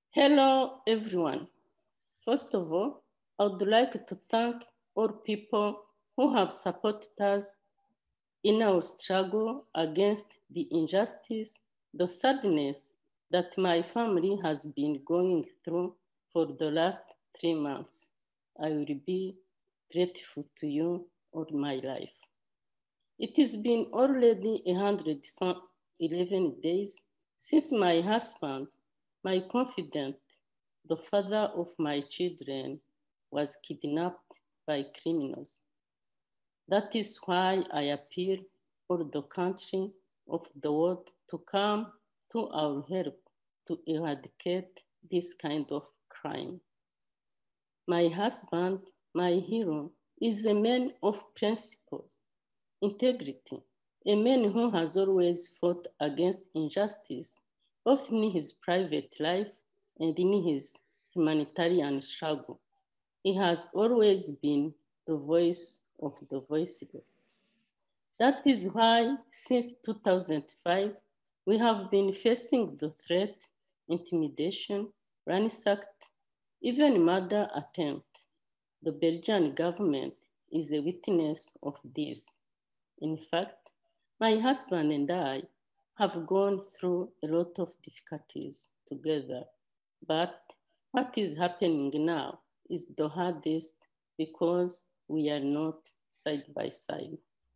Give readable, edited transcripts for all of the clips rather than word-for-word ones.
Hello, everyone. First of all, I would like to thank all people who have supported us in our struggle against the injustice, the sadness that my family has been going through for the last 3 months. I will be grateful to you all my life. It has been already 111 days since my husband, my confidant, the father of my children, was kidnapped by criminals. That is why I appeal for the country of the world to come to our help to eradicate this kind of crime. My husband, my hero, is a man of principles, integrity, a man who has always fought against injustice, both in his private life and in his humanitarian struggle. He has always been the voice of the voiceless. That is why, since 2005, we have been facing the threat, intimidation, ransacked, even murder attempt. The Belgian government is a witness of this. In fact, my husband and I have gone through a lot of difficulties together. But what is happening now is the hardest because we are not side by side.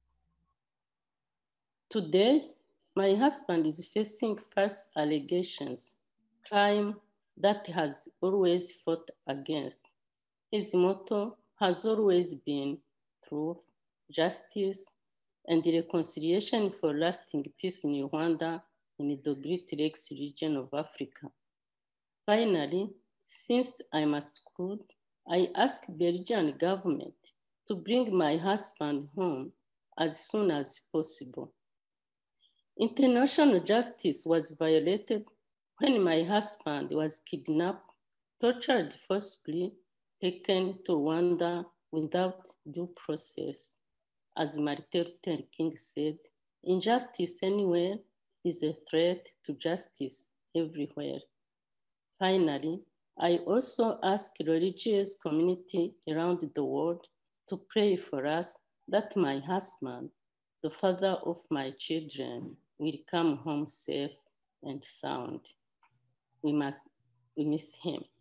Today, my husband is facing false allegations, crime that has always fought against. His motto has always been truth, justice, and reconciliation for lasting peace in Rwanda and the Great Lakes region of Africa. Finally, since I must conclude, I ask Belgian government to bring my husband home as soon as possible. International justice was violated when my husband was kidnapped, tortured forcibly, taken to Rwanda without due process. As Martin Luther King said, injustice anywhere is a threat to justice everywhere. Finally, I also ask religious community around the world to pray for us that my husband, the father of my children, will come home safe and sound. We miss him.